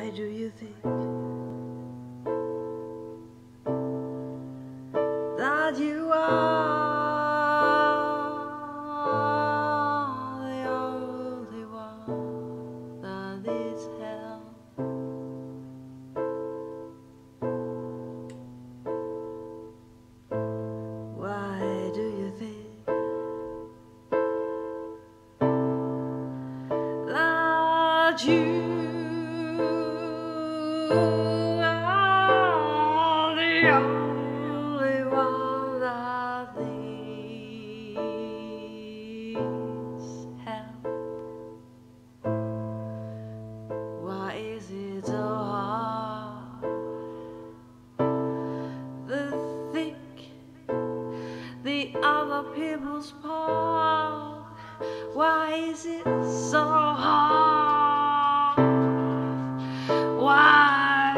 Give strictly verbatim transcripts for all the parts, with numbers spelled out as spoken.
Why do you think that you are the only one that needs help? Why do you think that you are the only one that needs help? Why is it so hard to think the other people's part? Why is it so hard? Why,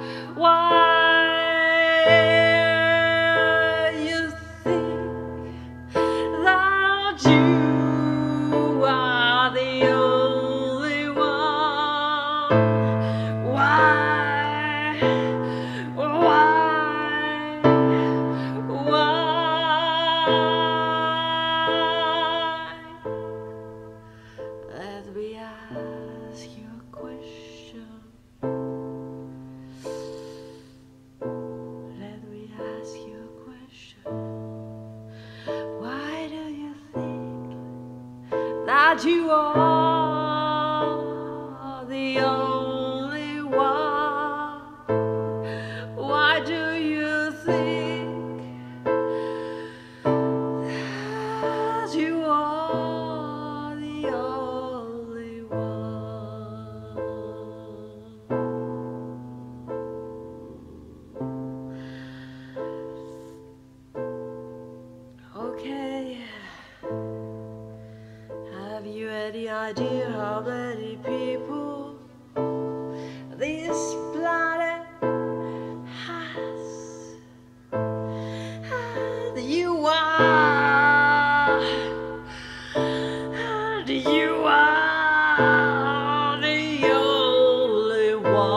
why you think that you are the only one? Why, why, why? Let me ask you a question. Let me ask you a question. Why do you think that you are the only one? Why do you think that you are the only one? Okay, have you any idea how many people this planet has? And you are, and you are the only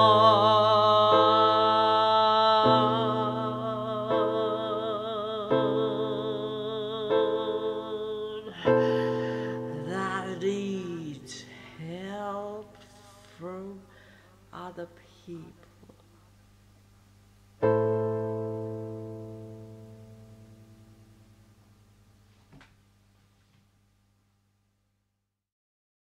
one that needs help from other people.